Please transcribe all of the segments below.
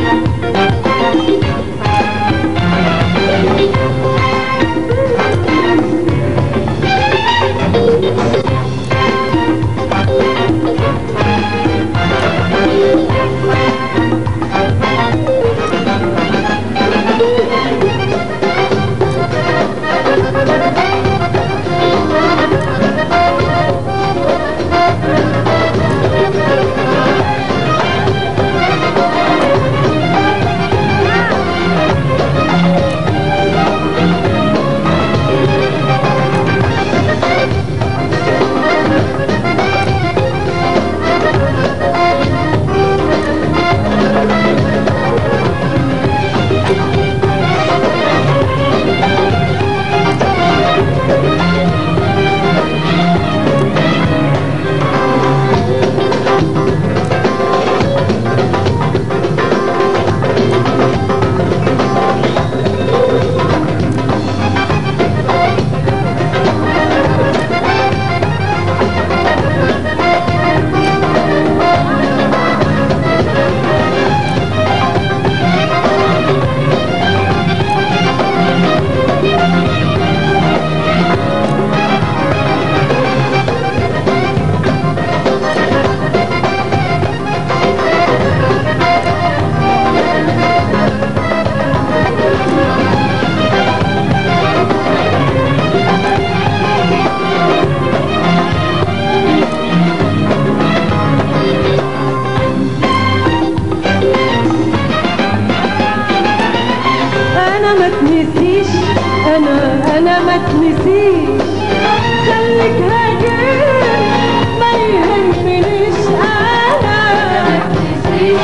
انا ما تنسيش، خليك هاجر ما يهمنيش. انا ما تنسيش،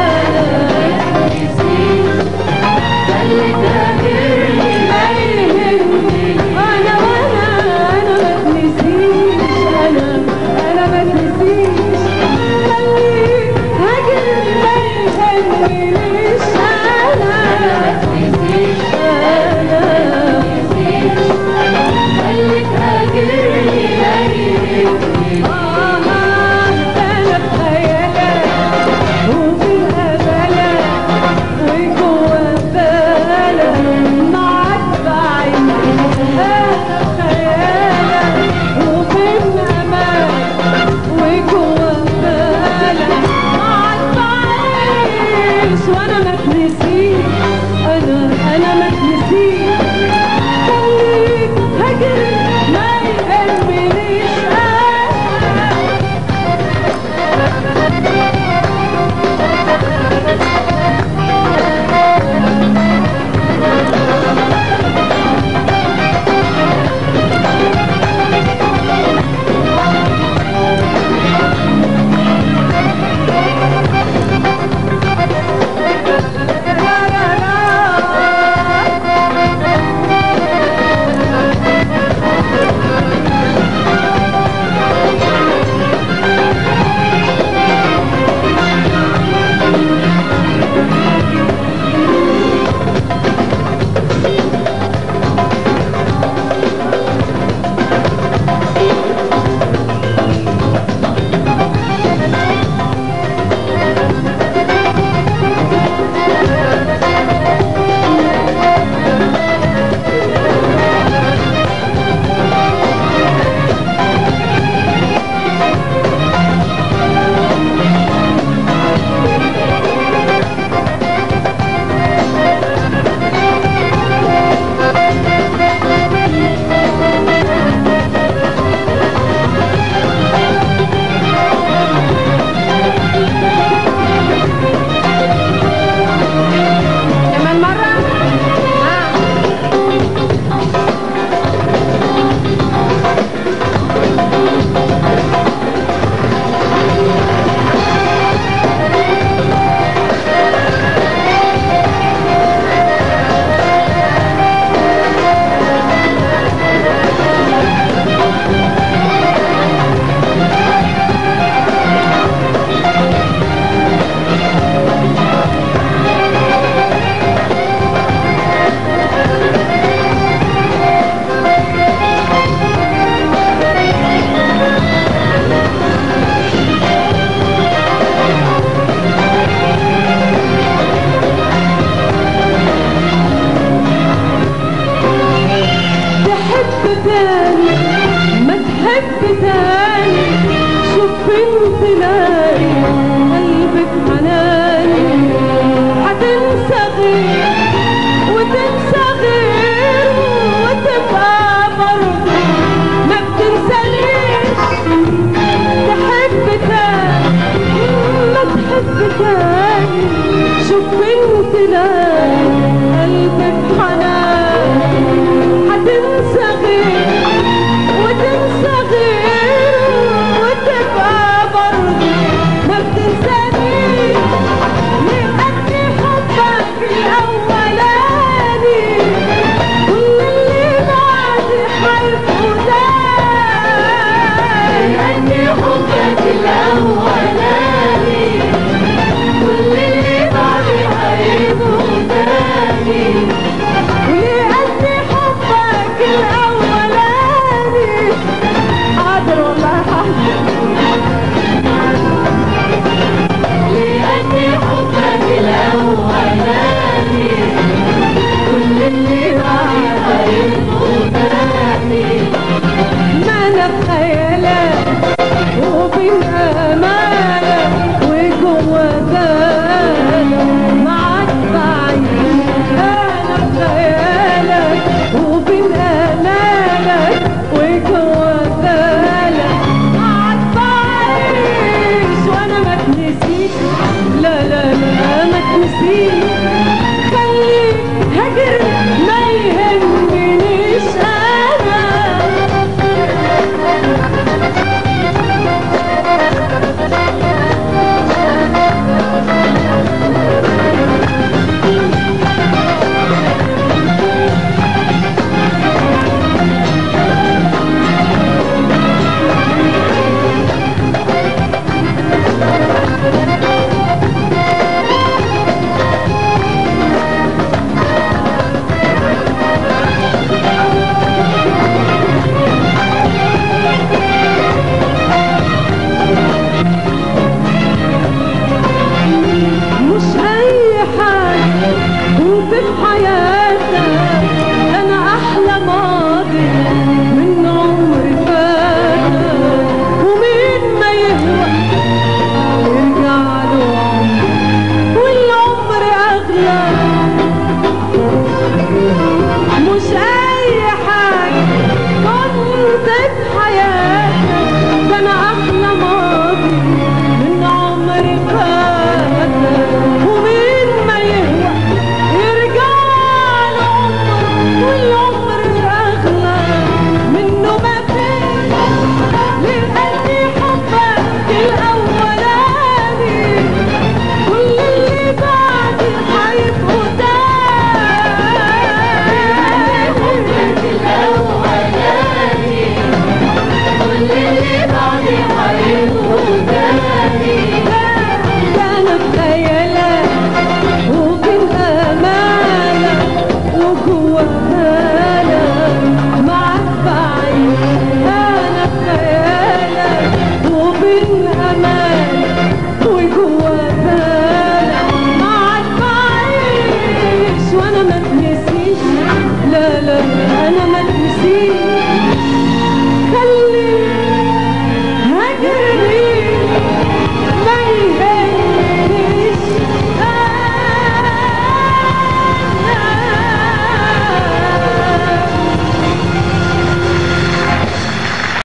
خليك هاجر ما يهمنيش. انا ما تنسيش، انا ما تنسيش، خليك هاجر ما يهمنيش. انا ما تنسيش، خليك هاجر ما يهمنيش. انا في خيالك وفي املك وجوا بالك معاك بعيش. انا في خيالك وفي املك وجوا بالك معاك بعيش. وانا ما تنسيش، انا ما تنسيش، خليك هاجر ما يهمنيش. تنام قلبي بحنان هتنسى غير وتنسى غير وتبقى برضه ما بتنسانيش لأني حبك الأولاني كل اللي بعدي هيبقوا تاني لأني حبك الأولاني كل اللي بعدي هيبقوا تاني لأني حبك الأولاني حاضر والله حاضر لأني حبك الأولاني كل اللي بعدي هيبقوا تاني ما أنا بخيالك وبين أمالك وجوا بالك معاك بعيد أنا بخيالك وبين أمالك وجوا بالك معاك بعيش وأنا ما تنسيش لا لا لا ما تنسيش